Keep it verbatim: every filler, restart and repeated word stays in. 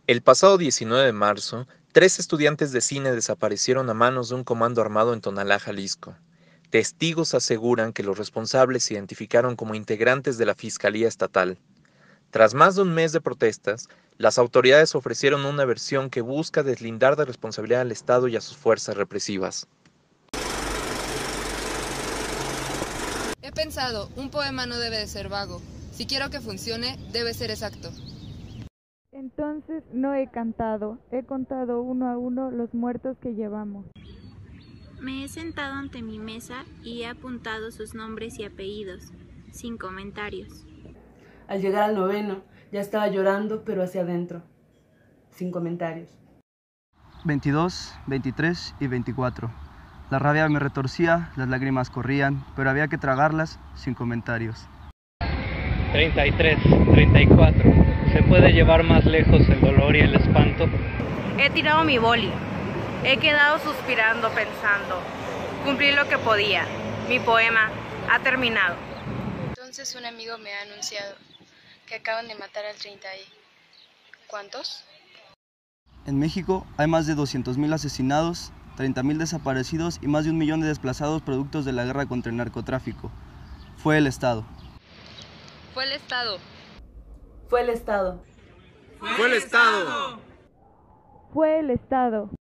El pasado diecinueve de marzo, tres estudiantes de cine desaparecieron a manos de un comando armado en Tonalá, Jalisco. Testigos aseguran que los responsables se identificaron como integrantes de la Fiscalía Estatal. Tras más de un mes de protestas, las autoridades ofrecieron una versión que busca deslindar de responsabilidad al Estado y a sus fuerzas represivas. He pensado, un poema no debe de ser vago. Si quiero que funcione, debe ser exacto. Entonces no he cantado, he contado uno a uno los muertos que llevamos. Me he sentado ante mi mesa y he apuntado sus nombres y apellidos, sin comentarios. Al llegar al noveno, ya estaba llorando, pero hacia adentro, sin comentarios. veintidós, veintitrés y veinticuatro. La rabia me retorcía, las lágrimas corrían, pero había que tragarlas sin comentarios. treinta y tres, treinta y cuatro. ¿Se puede llevar más lejos el dolor y el espanto? He tirado mi boli. He quedado suspirando, pensando. Cumplí lo que podía. Mi poema ha terminado. Entonces un amigo me ha anunciado que acaban de matar al treinta y... ¿Cuántos? En México hay más de doscientos mil asesinados, treinta mil desaparecidos y más de un millón de desplazados productos de la guerra contra el narcotráfico. Fue el Estado. Fue el Estado. Fue el Estado. Fue el Estado. Fue el Estado.